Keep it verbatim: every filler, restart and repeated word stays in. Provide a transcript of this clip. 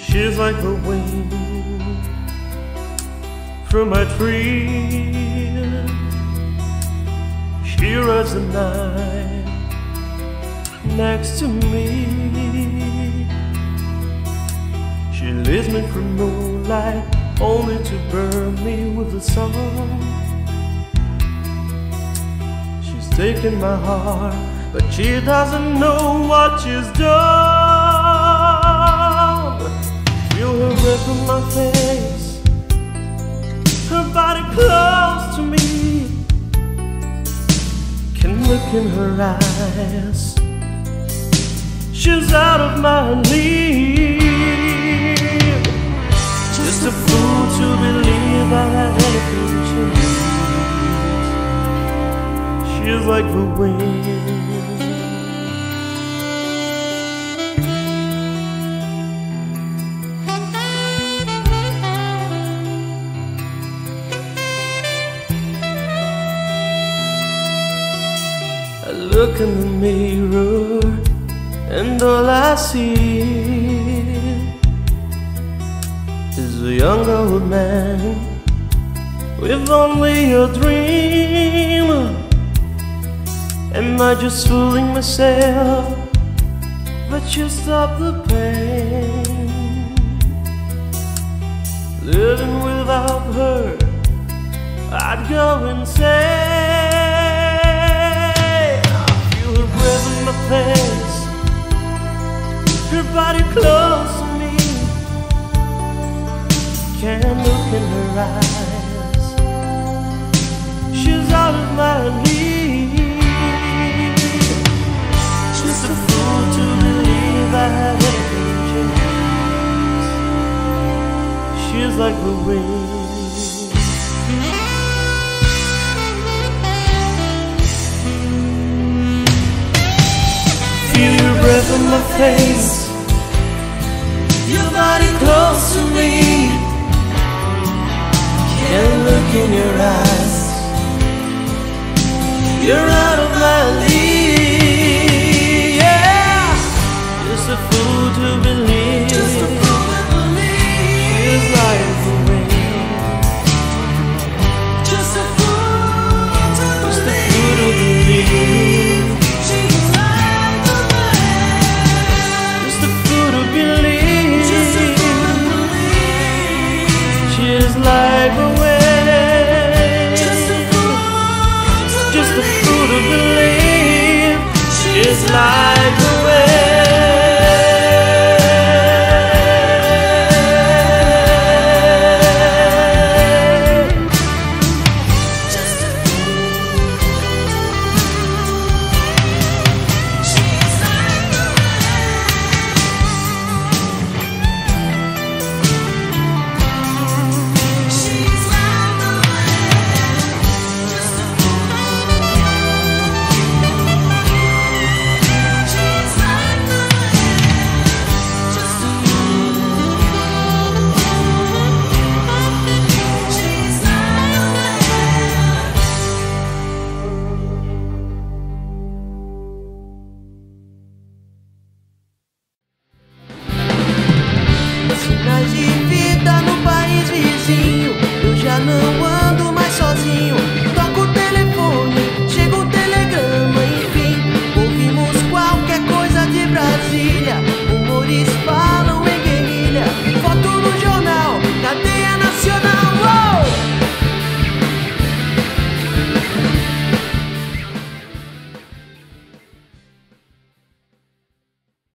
She's like the wind from my tree. She rides the night next to me. She leads me through moonlight, only to burn me with the sun. She's taken my heart, but she doesn't know what she's done. Feel her breath on my face, her body close to me. Can look in her eyes, she's out of my league. Just a fool to believe I have anything to lose. She's like the wind. I look in the mirror and all I see is a young old man with only a dream. Am I just fooling myself? But you stop the pain. Living without her, I'd go insane. My face, her body close to me. Can't look in her eyes, she's out of my league. Just a fool to believe I have anything changed. She's like the wind. Feel your breath on my face, your body close to me. Can't look in your eyes, you're out of my league. Yeah, just a fool to believe, just a fool to believe. She's like the wind. Just a fool to just believe. A fool to believe. Like a wind, just a fool, just a fool to believe. She's like a wind, just a fool. She's like a Imagine